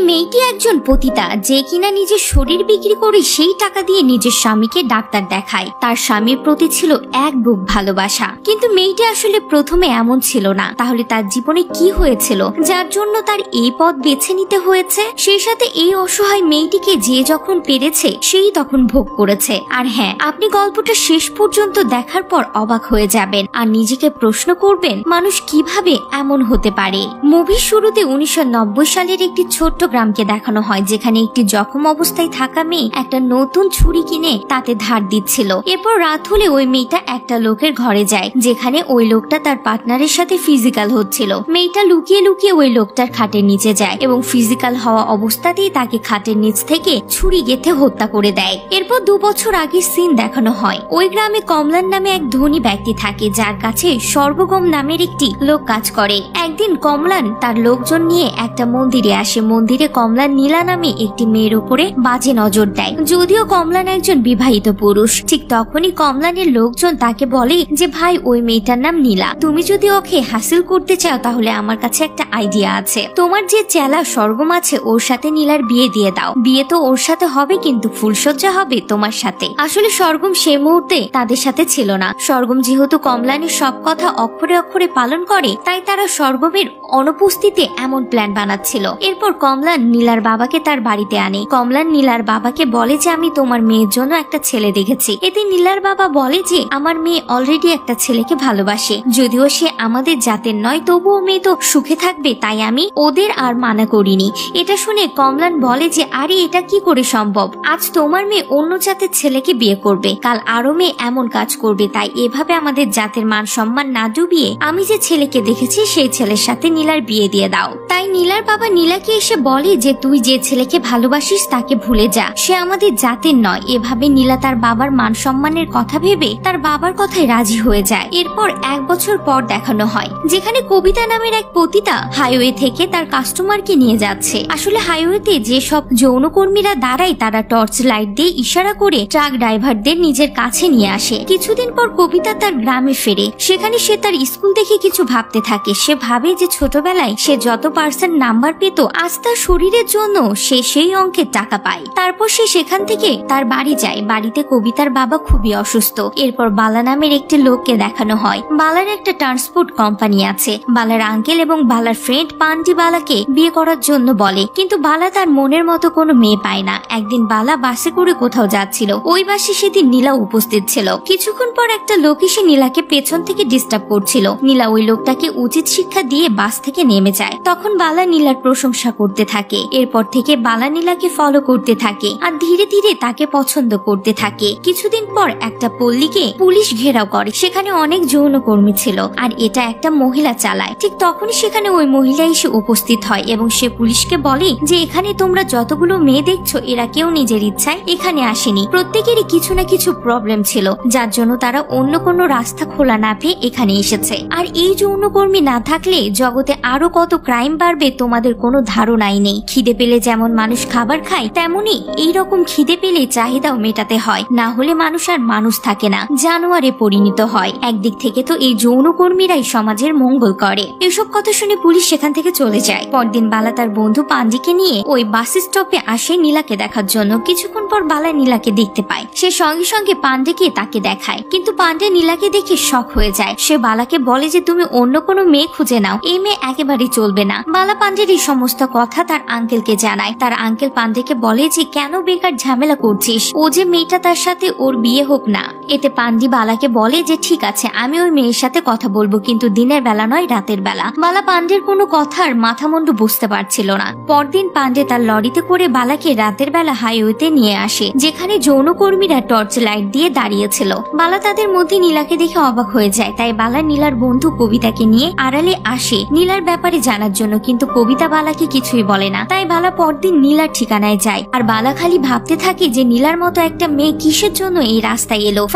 মেয়েটি একজন পতিতা, যে কিনা নিজের শরীর বিক্রি করে সেই টাকা দিয়ে নিজের স্বামীকে ডাক্তার দেখায়। তার স্বামীর প্রতি ছিল এক বুক ভালোবাসা, কিন্তু মেয়েটি আসলে প্রথমে এমন ছিল না। তাহলে তার জীবনে কি হয়েছিল যার জন্য তার এই পথ বেছে নিতে হয়েছে? সেই সাথে এই অসহায় মেয়েটিকে যে যখন পেরেছে সেই তখন ভোগ করেছে। আর হ্যাঁ, আপনি গল্পটা শেষ পর্যন্ত দেখার পর অবাক হয়ে যাবেন আর নিজেকে প্রশ্ন করবেন মানুষ কিভাবে এমন হতে পারে। মুভির শুরুতে 1990 সালের একটি ছোট্ট গ্রামকে দেখানো হয়, যেখানে একটি জখম অবস্থায় থাকা মেয়ে একটা নতুন ছুরি কিনে তাতে ধার দিচ্ছিল। এরপর রাত হলে ওই মেয়েটা একটা লোকের ঘরে যায়, যেখানে ওই লোকটা তার পার্টনারের সাথে ফিজিক্যাল হচ্ছিল। মেয়েটা লুকিয়ে লুকিয়ে ওই লোকটার খাটের নিচে যায় এবং ফিজিক্যাল হওয়া অবস্থাতেই তাকে খাটের নিচ থেকে ছুরি গেঁথে হত্যা করে দেয়। এরপর 2 বছর আগে সিন দেখানো হয়। ওই গ্রামে কমলান নামে এক ধনী ব্যক্তি থাকে, যার কাছে সর্বগম নামের একটি লোক কাজ করে। একদিন কমলান তার লোকজন নিয়ে একটা মন্দিরে আসে। মন্দিরে কমলান নীলা নামে একটি মেয়ের উপরে বাজে নজর দেয়। যদিও কমলান একজন বিবাহিত পুরুষ। ঠিক তখনই কমলানের লোকজন তাকে বলে যে ভাই, ওই মেয়েটার নাম নীলা, তুমি যদি ওকে হাসিল করতে চাও তাহলে আমার কাছে একটা আইডিয়া আছে। তোমার যে চেলা স্বর্গম আছে ওর সাথে নীলার বিয়ে দিয়ে দাও। বিয়ে তো ওর সাথে হবে, কিন্তু ফুলসজ্জা হবে তোমার সাথে। আসলে স্বর্গম সে মুহূর্তে তাদের সাথে ছিল না। স্বর্গম যেহেতু কমলানের সব কথা অক্ষরে অক্ষরে পালন করে, তাই তারা স্বর্গমের অনুপস্থিতিতে এমন প্ল্যান বানাচ্ছিল। এরপর কমলান নীলার বাবাকে তার বাড়িতে আনে। কমলান নীলার বাবাকে বলে যে আমি তোমার মেয়ের জন্য একটা ছেলে দেখেছি। এতে নীলার বাবা বলে যে আমার মেয়ে অলরেডি একটা ছেলেকে ভালোবাসে, যদিও সে আমাদের জাতের নয়, তবুও মেয়ে তো সুখে থাকবে, তাই আমি ওদের আর মানা করিনি। এটা শুনে কমলান বলে যে আরে এটা কি করে সম্ভব? আজ তোমার মেয়ে অন্য জাতের ছেলেকে বিয়ে করবে, কাল আরো মেয়ে এমন কাজ করবে, তাই এভাবে আমাদের জাতের মান সম্মান না ডুবিয়ে আমি যে ছেলেকে দেখেছি সেই ছেলের সাথে নীলার বিয়ে দিয়ে দাও। তাই নীলার বাবা নীলাকে এসে বলে যে তুই যে ছেলেকে ভালোবাসিস তাকে ভুলে যা, সে আমাদের জাতের নয়। এভাবে নীলা তার বাবার মান সম্মানের কথা ভেবে তার বাবার কথায় রাজি হয়ে যায়। এরপর 1 বছর পর দেখানো হয়, যেখানে কবিতা নামের এক পতিতা হাইওয়ে থেকে তার কাস্টমারকে নিয়ে যাচ্ছে। আসলে হাইওয়েতে যে সব যৌনকর্মীরা দাঁড়ায় তারা টর্চ লাইট দিয়ে ইশারা করে ট্রাক ড্রাইভারদের নিজের কাছে নিয়ে আসে। কিছুদিন পর কবিতা তার গ্রামে ফেরে। সেখানে সে তার স্কুল দেখে কিছু ভাবতে থাকে। সে ভাবে যে ছোটবেলায় সে যত পার্সেন্ট নাম্বার পেত, আজ তার শরীরের জন্য সে সেই অঙ্কের টাকা পায়। তারপর সে সেখান থেকে তার বাড়ি যায়। বাড়িতে কবিতার বাবা খুবই অসুস্থ। এরপর বালা নামের একটি লোককে দেখানো হয়। বালার একটা ট্রান্সপোর্ট কোম্পানি আছে। বালার আঙ্কেল এবং বালার ফ্রেন্ড পান্ডি বালাকে বিয়ে করার জন্য বলে, কিন্তু বালা তার মনের মতো কোনো মেয়ে পায় না। একদিন বালা বাসে করে কোথাও যাচ্ছিল। ওই বাসে সেদিন নীলা উপস্থিত ছিল। কিছুক্ষণ পর একটা লোক এসে নীলাকে পেছন থেকে ডিস্টার্ব করছিল। নীলা ওই লোকটাকে উচিত শিক্ষা দিয়ে বাস থেকে নেমে যায়। তখন বালা নীলার প্রশংসা করতে থাকে। এরপর থেকে বালা নীলাকে ফলো করতে থাকে আর ধীরে ধীরে তাকে পছন্দ করতে থাকে। কিছুদিন পর একটা পল্লীকে পুলিশ ঘেরাও করে। সেখানে অনেক যৌনকর্মী ছিল আর এটা একটা মহিলা চালায়। ঠিক তখনই সেখানে ওই মহিলা এসে উপস্থিত হয় এবং সে পুলিশকে বলে যে এখানে তোমরা যতগুলো মেয়ে দেখছো এরা কেউ নিজের ইচ্ছায় এখানে আসেনি। প্রত্যেকেরই কিছু না কিছু প্রবলেম ছিল, যার জন্য তারা অন্য কোনো রাস্তা খোলা না পেয়ে এখানে এসেছে। আর এই যৌনকর্মী না থাকলে জগতে আরো কত ক্রাইম বাড়বে তোমাদের কোনো ধারণাই নেই। খিদে পেলে যেমন মানুষ খাবার খায়, তেমনি এইরকম খিদে পেলে চাহিদাও মেটাতে হয়, না হলে মানুষ আর মানুষ থাকে না, জানোয়ারে পরিণত হয়। একদিক থেকে তো এই যৌনকর্মীরাই সমাজের মঙ্গল করে। এসব কথা শুনে পুলিশ সেখান থেকে চলে যায়। পরদিন বালা তার বন্ধু পান্ডিকে নিয়ে ওই বাস স্টপে আসে নীলাকে দেখার জন্য। কিছুক্ষণ পর বালা নীলাকে দেখতে পায়। সে সঙ্গে সঙ্গে পান্ডেকে তাকে দেখায়, কিন্তু পান্ডে নীলাকে দেখে শক হয়ে যায়। সে বালাকে বলে যে তুমি অন্য কোনো মেয়ে খুঁজে নাও, এই মেয়ে একেবারেই চলবে না। বালা পান্ডের এই সমস্ত কথা তার আঙ্কেলকে জানায়। তার আঙ্কেল পান্ডেকে বলে যে কেন বেকার ঝামেলা করছিস, ও যে মেয়েটা তার সাথে ওর বিয়ে হোক না। এতে পান্ডি বালাকে বলে যে ঠিক আছে, আমি ওই মেয়ের সাথে কথা বলবো, কিন্তু দিনের বেলা নয়, রাতের বেলা। বালা পান্ডের কোনো কথার মাথা মুন্ডু বুঝতে পারছিল না। পরদিন পান্ডে তার লরিতে করে বালাকে রাতের বেলা হাইওয়েতে নিয়ে আসে, যেখানে যৌনকর্মীরা টর্চ লাইট দিয়ে দাঁড়িয়েছিল। বালা তাদের মধ্যে নীলাকে দেখে অবাক হয়ে যায়। তাই বালা নীলার বন্ধু কবিতাকে নিয়ে আড়ালে আসে নীলার ব্যাপারে জানার জন্য, কিন্তু কবিতা বালাকে কিছুই বলে না। তাই বালা পরদিন নীলার ঠিকানায় যায় আর বালা খালি ভাবতে থাকে যে নীলার মতো একটা মেয়ে কিসের জন্য এই রাস্তায় এলো।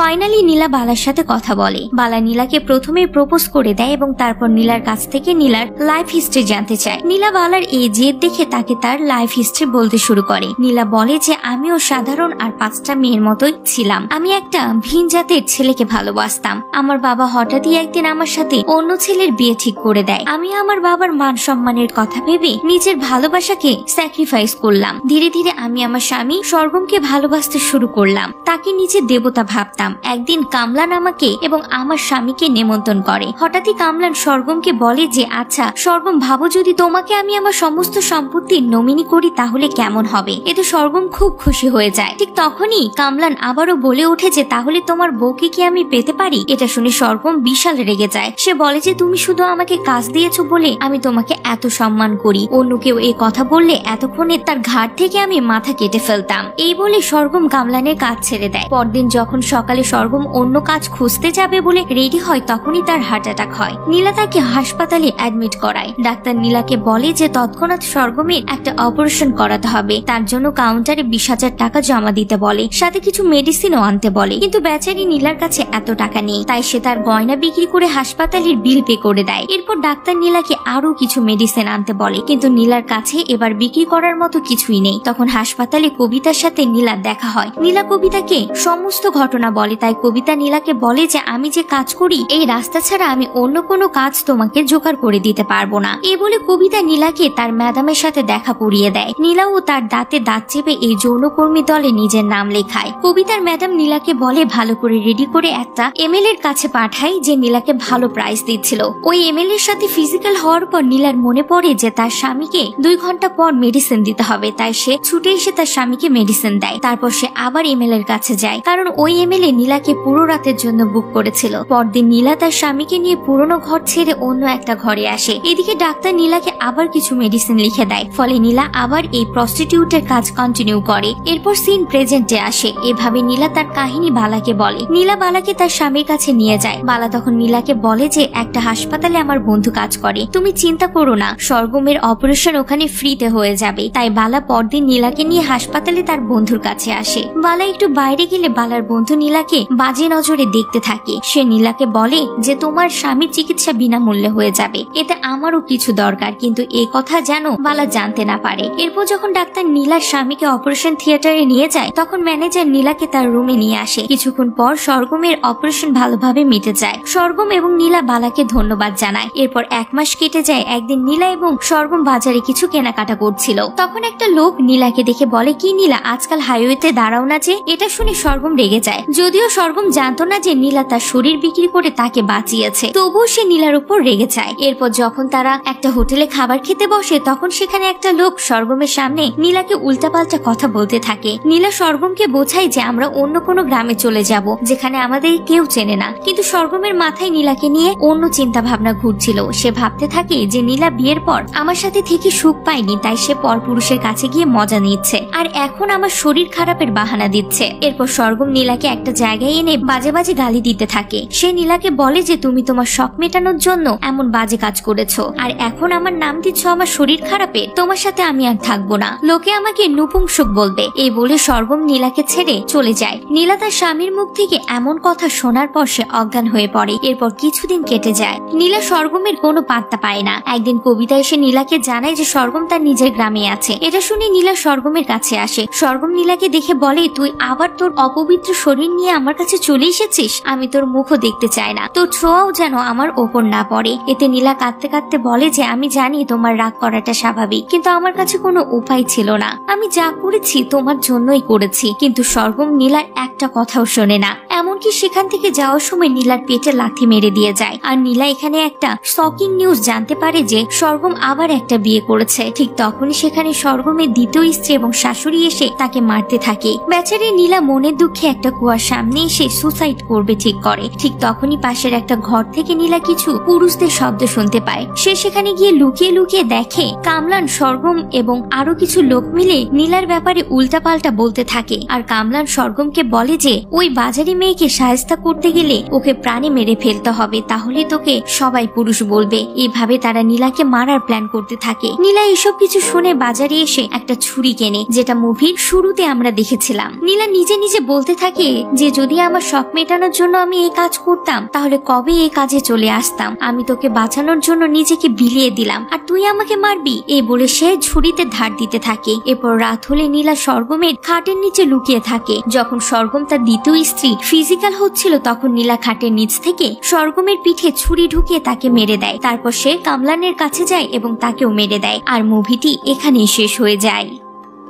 ফাইনালি নীলা বালার সাথে কথা বলে। বালা নীলাকে প্রথমে প্রপোজ করে দেয় এবং তারপর নীলার কাছ থেকে নীলার লাইফ হিস্ট্রি জানতে চায়। নীলা বালার এই জেদ দেখে তাকে তার লাইফ হিস্ট্রি বলতে শুরু করে। নীলা বলে যে আমিও সাধারণ আর 5টা মেয়ের মতোই ছিলাম। আমি একটা ভিন জাতের ছেলেকে ভালোবাসতাম। আমার বাবা হঠাৎই একদিন আমার সাথে অন্য ছেলের বিয়ে ঠিক করে দেয়। আমি আমার বাবার মান সম্মানের কথা ভেবে নিজের ভালোবাসাকে স্যাক্রিফাইস করলাম। ধীরে ধীরে আমি আমার স্বামী স্বর্গমকে ভালোবাসতে শুরু করলাম। তাকে নিজের দেবতা ভাবতাম। একদিন কামলান আমাকে এবং আমার স্বামীকে নেমন্তন্ন করে। হঠাৎই কামলান স্বর্গমকে বলে যে আচ্ছা স্বর্গম, ভাবো যদি তোমাকে আমি আমার সমস্ত সম্পত্তির নমিনি করি তাহলে কেমন হবে। এতে স্বর্গম খুব খুশি হয়ে যায়। ঠিক তখনই কামলান আবারও বলে ওঠে যে তাহলে তোমার বউকে কি আমি পেতে পারি। এটা শুনে স্বর্গম বিশাল রেগে যায়। সে বলে যে তুমি শুধু আমাকে কাজ দিয়েছো বলে আমি তোমাকে এত সম্মান করি। অন্য কেউ এই কথা বললে এতক্ষণে তার ঘাট থেকে আমি মাথা কেটে ফেলতাম। এই বলে স্বর্গম কামলানের কাজ ছেড়ে দেয়। পরদিন যখন সকালে স্বর্গম অন্য কাজ খুঁজতে যাবে বলে রেডি হয় তখনই তার হার্ট অ্যাটাক হয়। নীলা তাকে হাসপাতালে অ্যাডমিট করায়। ডাক্তার নীলাকে বলে যে তৎক্ষণাৎ স্বর্গমের একটা অপারেশন করাতে হবে। তার জন্য কাউন্টারে 20,000 টাকা জমা দিতে বলে, সাথে কিছু মেডিসিনও আনতে বলে। কিন্তু বেচারি নীলার কাছে এত টাকা নেই, তাই সে তার গয়না বিক্রি করে হাসপাতালের বিল পে করে দেয়। এরপর ডাক্তার নীলাকে আরো কিছু মেডিসিন আনতে বলে, কিন্তু নীলার কাছে এবার বিক্রি করার মতো কিছুই নেই। তখন হাসপাতালে কবিতার সাথে নীলার দেখা হয়। নীলা কবিতাকে সমস্ত ঘটনা বলে। তাই কবিতা নীলাকে বলে যে আমি যে কাজ করি এই রাস্তা ছাড়া আমি অন্য কোনো কাজ তোমাকে জোগাড় করে দিতে পারবো না। এই বলে কবিতা নীলাকে তার ম্যাডামের সাথে দেখা করিয়ে দেয়। নীলাও তার দাঁতে দাঁত চেপে এই যৌনকর্মী দলে নিজের নাম লেখায়। কবিতার ম্যাডাম নীলাকে বলে ভালো করে রেডি করে একটা এমএল এর কাছে পাঠায় যে নীলাকে ভালো প্রাইজ দিচ্ছিল। ওই এমএল এর সাথে ফিজিক্যাল হওয়ার পর নীলার মনে পড়ে যে তার স্বামীকে 2 ঘন্টা পর মেডিসিন দিতে হবে। তাই সে ছুটে এসে তার স্বামীকে মেডিসিন দেয়। তারপর সে আবার এমএল এর কাছে যায়, কারণ ওই এমএল এ নীলাকে পুরো রাতের জন্য বুক করেছিল। পরদিন নীলা তার স্বামীকে নিয়ে পুরনো ঘর ছেড়ে অন্য একটা ঘরে আসে। এদিকে ডাক্তার নীলাকে আবার কিছু মেডিসিন লিখে দেয়। ফলে নীলা আবার এই প্রস্টিটিউটের কাজ কন্টিনিউ করে। এরপর সিন প্রেজেন্টে আসে। এভাবে নীলা তার কাহিনী বালাকে বলে। নীলা বালাকে তার স্বামীর কাছে নিয়ে যায়। বালা তখন নীলাকে বলে যে একটা হাসপাতালে আমার বন্ধু কাজ করে, তুমি চিন্তা করো না, স্বর্গমের অপারেশন ওখানে ফ্রিতে হয়ে যাবে। তাই বালা পরদিন নীলাকে নিয়ে হাসপাতালে তার বন্ধুর কাছে আসে। বালা একটু বাইরে গেলে বালার বন্ধু নীলাকে বাজে নজরে দেখতে থাকে। সে নীলাকে বলে যে তোমার স্বামীর চিকিৎসা বিনামূল্যে হয়ে যাবে, এতে আমারও কিছু দরকার, কিন্তু এই কথা যেন বালা জানতে না পারে। এরপর যখন ডাক্তার নীলার স্বামীকে অপারেশন থিয়েটারে নিয়ে যায় তখন ম্যানেজার নীলাকে তার রুমে নিয়ে আসে। কিছুক্ষণ পর স্বর্গমের অপারেশন ভালোভাবে মিটে যায়। স্বর্গম এবং নীলা বালাকে ধন্যবাদ জানায়। এরপর 1 মাস কেটে যায়। একদিন নীলা এবং স্বর্গম বাজারে কিছু কেনাকাটা করছিল। তখন একটা লোক নীলাকে দেখে বলে কি নীলা, আজকাল হাইওয়েতে দাঁড়াও না যে। এটা শুনে স্বর্গম রেগে যায়। যদিও স্বর্গম জানতো না যে নীলা তার শরীর বিক্রি করে তাকে বাঁচিয়েছে, তবুও সে নীলার উপর রেগে যায়। এরপর যখন তারা একটা হোটেলে খাবার খেতে বসে তখন সেখানে একটা লোক স্বর্গমের সামনে নীলাকে উল্টাপাল্টা কথা বলতে থাকে। নীলা স্বর্গমকে বোঝায় যে আমরা অন্য কোনো গ্রামে চলে যাব যেখানে আমাদের কেউ চেনে না। কিন্তু স্বর্গমের মাথায় নীলাকে নিয়ে অন্য চিন্তা ভাবনা ঘুরছিল। সে ভাবতে থাকে যে নীলা বিয়ের পর আমার সাথে থেকে সুখ পায়নি, তাই সে পরপুরুষের কাছে গিয়ে মজা নিচ্ছে আর এখন আমার শরীর খারাপের বাহানা দিচ্ছে। এরপর স্বর্গম নীলাকে একটা জায়গায় এনে বাজে বাজে গালি দিতে থাকে। সে নীলাকে বলে যে তুমি তোমার শখ মেটানোর জন্য এমন বাজে কাজ করেছো আর এখন আমার নাম দিচ্ছ আমার শরীর খারাপে, তোমার সাথে আমি আর থাকবো না, লোকে আমাকে নপুংসক বলবে। এই বলে স্বর্গম নীলাকে ছেড়ে চলে যায়। নীলা তার স্বামীর মুখ থেকে এমন কথা শোনার পর সে অজ্ঞান হয়ে পড়ে। এরপর কিছুদিন কেটে যায়। নীলা স্বর্গমের কোনো পাত্তা পায় না। একদিন কবিতা এসে নীলাকে জানায় যে স্বর্গম তার নিজের গ্রামে আছে। এটা শুনে নীলা স্বর্গমের কাছে আসে। স্বর্গম নীলাকে দেখে বলে তুই আবার তোর অপবিত্র শরীর নিয়ে আমার কাছে চলে এসেছিস, আমি তোর মুখও দেখতে চাই না, তোর ছোঁয়াও যেন আমার ওপর না পড়ে। এতে নীলা কাঁদতে কাঁদতে বলে যে আমি জানি তোমার রাগ করাটা স্বাভাবিক, কিন্তু আমার কাছে কোনো উপায় ছিল না, আমি যা করেছি তোমার জন্যই করেছি। কিন্তু স্বর্গম নীলার একটা কথাও শোনে না। এমনকি সেখান থেকে যাওয়ার সময় নীলার পেটে লাথি মেরে দিয়ে যায়। আর নীলা এখানে একটা শকিং নিউজ জানতে পারে যে স্বর্গম আবার একটা বিয়ে করেছে। ঠিক তখনই সেখানে স্বর্গমের দ্বিতীয় স্ত্রী এবং শাশুড়ি এসে তাকে মারতে থাকে। বেচারি নীলা মনের দুঃখে একটা কুয়ার সামনে এসে সুসাইড করবে ঠিক করে। ঠিক তখনই পাশের একটা ঘর থেকে নীলা কিছু পুরুষদের শব্দ শুনতে পায়। সে সেখানে গিয়ে লুকিয়ে লুকিয়ে দেখে কামলান, স্বর্গম এবং আরো কিছু লোক মিলে নীলার ব্যাপারে উল্টাপাল্টা বলতে থাকে। আর কামলান স্বর্গমকে বলে যে ওই বাজারি মেয়েকে শায়েস্তা করতে গেলে ওকে প্রাণে মেরে ফেলতে হবে, তাহলে তোকে সবাই পুরুষ বলবে। এইভাবে তারা নীলাকে মারার প্ল্যান করতে থাকে। নীলা এসব কিছু শুনে বাজারে এসে একটা ছুরি কেনে, যেটা মুভির শুরুতে আমরা দেখেছিলাম। নীলা নিজে নিজে বলতে থাকে যে যদি আমার শখ মেটানোর জন্য আমি এই কাজ করতাম তাহলে কবে এই কাজে চলে আসতাম। আমি তোকে বাঁচানোর জন্য নিজেকে বিলিয়ে দিলাম আর তুই আমাকে মারবি। এই বলে সে ছুরিতে ধার দিতে থাকে। এরপর রাত হলে নীলা সরগমের খাটের নিচে লুকিয়ে থাকে। যখন সরগম তার দ্বিতীয় স্ত্রী ফিজিক্যাল হচ্ছিল তখন নীলা খাটের নিচ থেকে সরগমের পিঠে ছুরি ঢুকিয়ে তাকে মেরে দেয়। তারপর সে কামলানের কাছে যায় এবং তাকেও মেরে দেয়। আর মুভিটি এখানেই শেষ হয়ে যায়।